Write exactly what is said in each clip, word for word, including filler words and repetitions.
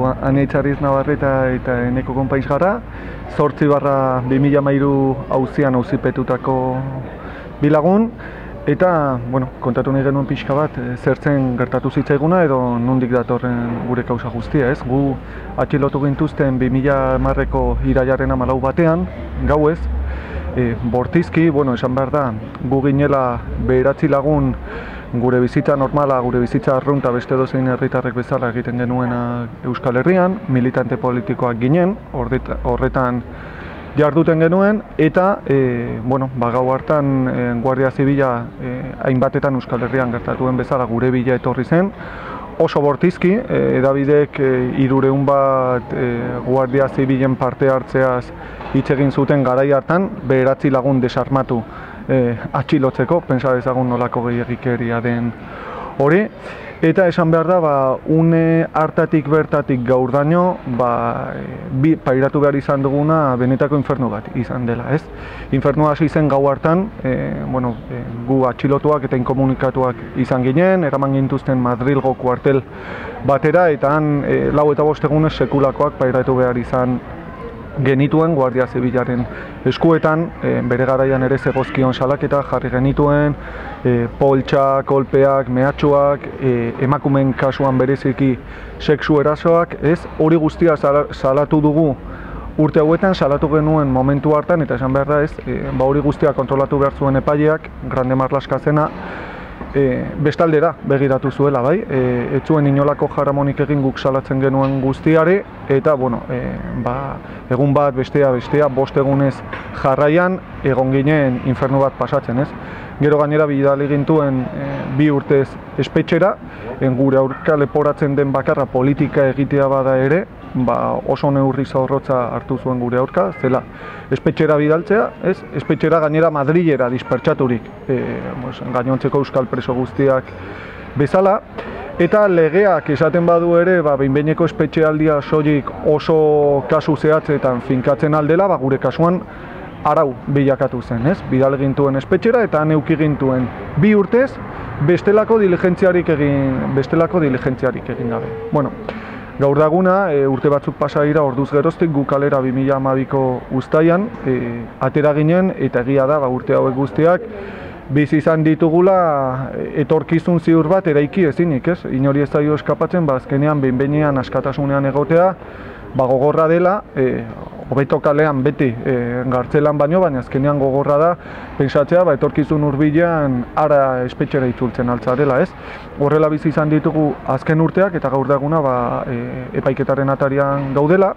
Ania Itxarriz Navarreta eta Eneko Konpaiz gara, zortzi barra bi mila hamairu auzian auzipetutako bilagun, eta, bueno, kontatu nahi genuen pixka bat, zertzen gertatu zitzaiguna edo nondik datorren gure kausa guztia, ez? Gu atxilotu gintuzten bi mila hamarreko iraiaren hamalau batean, gauez, e, bortizki, bueno, esan behar da, gu ginela beheratzi lagun gure bizitza normala, gure bizitza arrunta beste dozein herritarrek bezala egiten genuena Euskal Herrian, militante politikoak ginen, horretan jarduten genuen, eta e, bueno, ba, gau hartan e, Guardia Zibila e, hainbatetan Euskal Herrian gertatuen bezala gure bila etorri zen, oso bortizki, e, edabidek e, hirureun bat e, Guardia Zibilen parte hartzeaz hitz egin zuten garai hartan, beheratzi lagun desarmatu e, atxilotzeko, pentsa dezagun nolako gehiagikeria den hori. Eta esan behar da, ba, une hartatik bertatik gaurdaino, ba, bi, pairatu behar izan duguna benetako infernu bat izan dela, ez? Infernu hasi zen gau hartan, e, bueno, e, gu atxilotuak eta inkomunikatuak izan ginen, eraman gintuzten Madrilgo kuartel batera, eta han e, lau eta bost egunez sekulakoak pairatu behar izan genituen Guardia Zibilaren eskuetan, e, bere garaian ere zegozkion salaketa jarri genituen, e, poltsak, kolpeak, mehatxuak, e, emakumeen kasuan bereziki sexu erasoak, ez? Hori guztia salatu dugu urte hauetan, salatu genuen momentu hartan, eta esan behar da, ez? E, ba hori guztia kontrolatu behar zuen epaileak, Grande Marlaska zena, E, bestaldera begiratu zuela, bai, e, ez zuen inolako jaramonik egin guk salatzen genuen guztiare, eta, bueno, e, ba, egun bat, bestea, bestea, bost egunez jarraian, egon ginen infernu bat pasatzen, ez? Gero gainera bidali gintuen e, bi urtez espetxera, en gure aurka leporatzen den bakarra politika egitea bada ere, ba, oso neurri zorrotza hartu zuen gure aurka, zela espetxera bidaltzea, ez? Espetxera gainera Madrilera dispertsaturik, e, pues, gainontzeko euskal preso guztiak bezala, eta legeak esaten badu ere, ba, behin-behineko espetxealdia soilik oso kasu zehatzetan finkatzen aldela, ba, gure kasuan arau bilakatu zen, ez? Bidal gintuen espetxera eta han eduki gintuen bi urtez bestelako diligentziarik egin, bestelako diligentziarik egin gabe. Bueno, gaur daguna, e, urte batzuk pasa dira orduz geroztik, gu kalera bi mila hamabiko uztaian e, atera ginen, eta egia da, ba, urte hauek guztiak bizi izan ditugula etorkizun ziur bat eraiki ezinik, ez? Inori ez zaio eskapatzen, ba, azkenean behin-behinean askatasunean egotea, ba, gogorra dela, e, hobeto kalean beti e, gartzelan baino, baina azkenean gogorra da pentsatzea, ba, etorkizun hurbilean ara espetxera itzultzen altzarela, ez? Horrela bizi izan ditugu azken urteak, eta gaur daguna ba, e, epaiketaren atarian gaudela.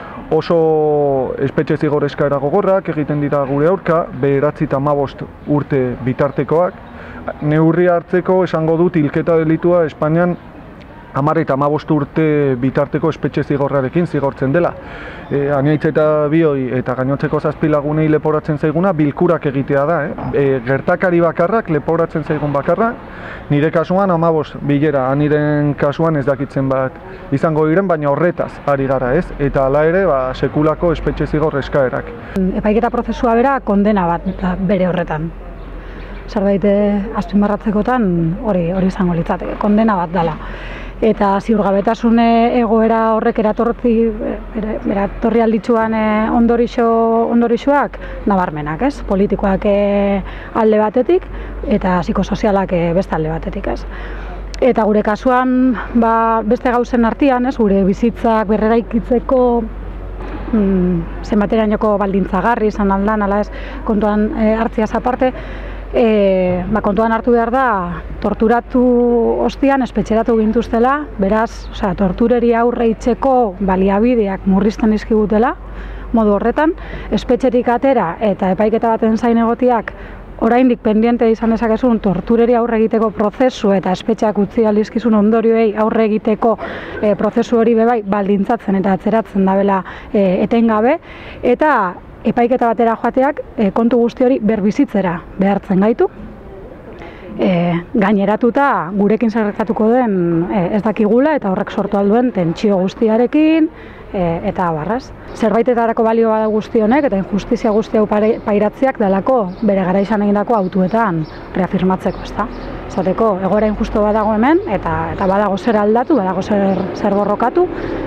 Oso espetxe zigor eskaera gogorrak egiten dira gure aurka, bederatzi eta hamabost urte bitartekoak. Neurri hartzeko esango dut hilketa delitua Espainian hamar eta hamabost urte bitarteko espetxe zigorrarekin zigortzen dela. E, Aniaitz eta bioi eta gainontzeko zazpi lagunei leporatzen zaiguna bilkurak egitea da. Eh? E, gertakari bakarrak leporatzen zaigun bakarra, nire kasuan hamabost bilera, aniren kasuan ez dakitzen bat izango diren, baina horretaz ari gara, ez? Eta hala ere, ba, sekulako espetxe zigor eskaerak. Epaiketa prozesua bera kondena bat da, bere horretan. Zerbait azpimarratzekotan hori hori izango litzateke, kondena bat dela. Eta ziurgabetasune egoera horrek eratorri eratorri alditzuan ondorixo ondorixoak nabarmenak, ez? Politikoak alde batetik eta psikosozialak beste alde batetik, ez? Eta gure kasuan, ba, beste gauzen artean, ez? Gure bizitzak berreraikitzeko mm, zenbaterainoko baldintzagarri izan aldan, ala ez, kontuan e, hartziaz aparte, E, ba, kontuan hartu behar da, torturatu ostian espetxeratu gintuztela, beraz, osea, tortureri aurre itzeko baliabideak murrizten dizkigutela, modu horretan, espetxetik atera eta epaiketa baten zain egotiak oraindik pendiente izan dezakezun tortureri aurre egiteko prozesu eta espetxeak utzi aldizkizun ondorioei aurre egiteko e, prozesu hori bebai baldintzatzen eta atzeratzen dabela e, etengabe, eta epaiketa batera joateak e, kontu guzti hori berbizitzera behartzen gaitu. E, gaineratuta gurekin zerrekatuko den e, ez dakigula eta horrek sortu alduen tentsio guztiarekin e, eta abarraz. Zerbaitetarako balio bada guzti honek eta injustizia guzti hau pairatziak dalako bere gara izan egindako autuetan reafirmatzeko, ezta? Zateko, egoera injusto badago hemen eta, eta badago zer aldatu, badago zer, zer borrokatu,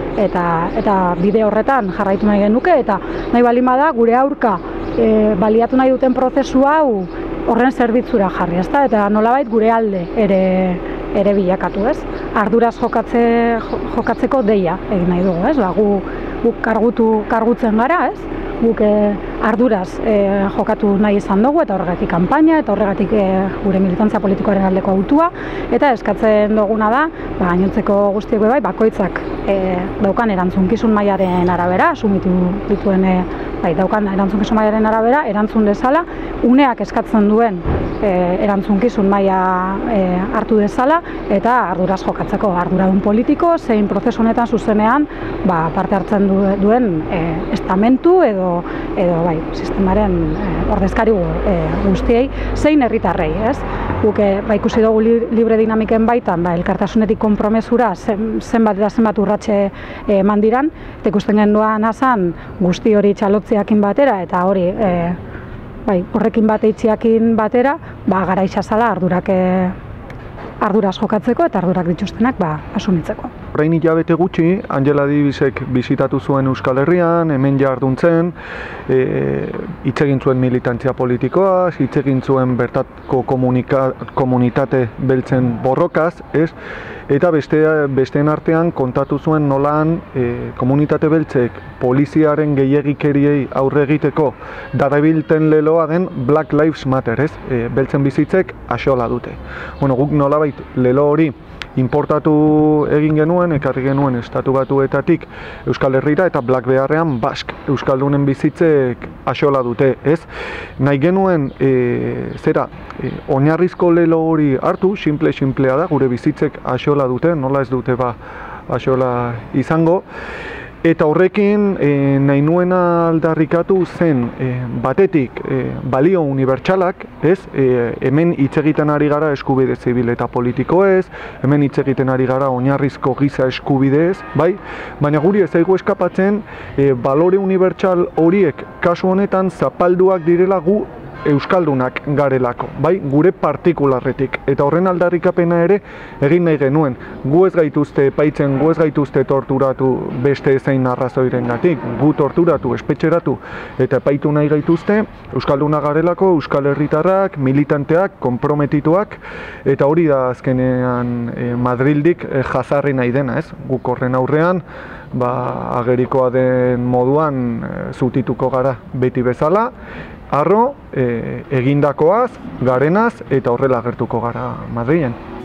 eta, eta bide horretan jarraitu nahi genuke, eta nahi baldin bada gure aurka e, baliatu nahi duten prozesu hau horren zerbitzura jarri, ezta? Eta nolabait gure alde ere ere bilakatu, ez? Arduraz jokatze, jokatzeko deia egin nahi dugu, ez? Ba, gu, guk kargutu, kargutzen gara, ez? Guk eh, arduraz eh, jokatu nahi izan dugu, eta horregatik kanpaina, eta horregatik eh, gure militantzia politikoaren aldeko autua, eta eskatzen duguna da, ba, gainontzeko guztiek bai, bakoitzak eh, daukan erantzunkizun mailaren arabera, asumitu dituen eh, bai, daukan erantzunkizun mailaren arabera, erantzun dezala, uneak eskatzen duen eh, erantzunkizun maila eh, hartu dezala, eta arduraz jokatzeko, arduradun politiko, zein prozesu honetan zuzenean ba, parte hartzen du, duen eh, estamentu edo edo bai, sistemaren eh, ordezkari eh, guztiei, zein herritarrei, ez? Guk eh, ba, ikusi dugu li, libre dinamiken baitan, ba, elkartasunetik konpromesura zen, zenbat eta zenbat urratxe eman diran, eta ikusten genduan azan guzti hori txalotziakin batera, eta hori eh, bai, horrekin bat eitziakin batera, ba, gara isazala ardurak eh, arduraz jokatzeko eta ardurak dituztenak ba, asumitzeko. Orain hilabete gutxi, Angela Davisek bizitatu zuen Euskal Herrian, hemen jarduntzen, e, hitz egin zuen militantzia politikoaz, hitz egin zuen bertako komunitate beltzen borrokaz, ez? Eta beste, besteen artean kontatu zuen nolan e, komunitate beltzek poliziaren gehiegikeriei aurre egiteko darabilten leloa den Black Lives Matter, ez? E, beltzen bizitzek axola dute. Bueno, guk nolabait lelo hori importatu egin genuen, ekarri genuen estatu batuetatik Euskal Herrira, eta Black Beharrean Bask Euskaldunen bizitzek axola dute, ez? Nahi genuen, e, zera, e, oinarrizko lelo hori hartu, simple-simplea da, gure bizitzek axola dute, nola ez dute ba axola izango, eta horrekin e, nahi nuena aldarrikatu zen e, batetik e, balio unibertsalak, ez? E, hemen hitz egiten ari gara eskubide zibil eta politikoez, hemen hitz egiten ari gara oinarrizko giza eskubideez, bai? Baina guri ez zaigu eskapatzen e, balore unibertsal horiek kasu honetan zapalduak direla gu euskaldunak garelako, bai, gure partikularretik, eta horren aldarrikapena ere egin nahi genuen. Gu ez gaituzte epaitzen, gu ez gaituzte torturatu beste zein arrazoirengatik, gu torturatu, espetxeratu eta epaitu nahi gaituzte euskaldunak garelako, euskal herritarrak, militanteak, konprometituak, eta hori da azkenean e, Madrildik e, jazarri nahi dena, ez? Guk horren aurrean ba, agerikoa den moduan e, zutituko gara beti bezala, harro, e, egindakoaz, garenaz, eta horrela agertuko gara Madrilen.